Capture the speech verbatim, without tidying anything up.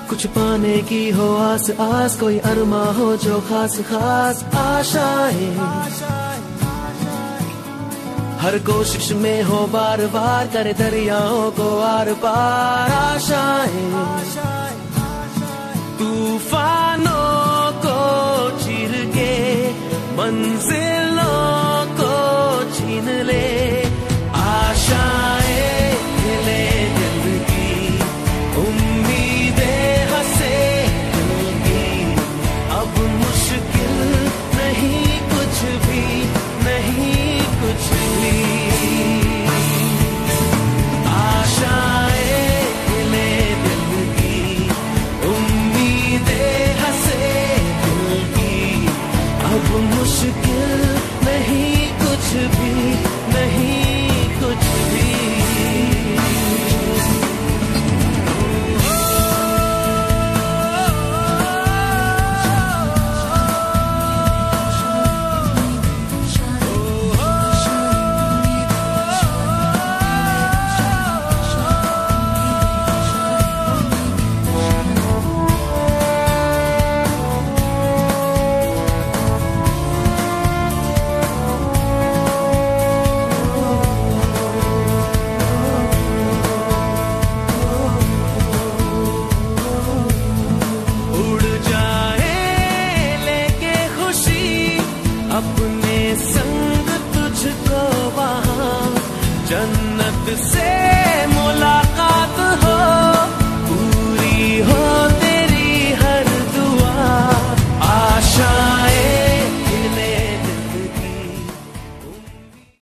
कुछ पाने की हो आस आस, कोई अरमा हो जो खास खास आशाएं, हर कोशिश में हो बार बार, करे दरियाओं को आर पार आशाएं, तूफानों को चीर के मंजिल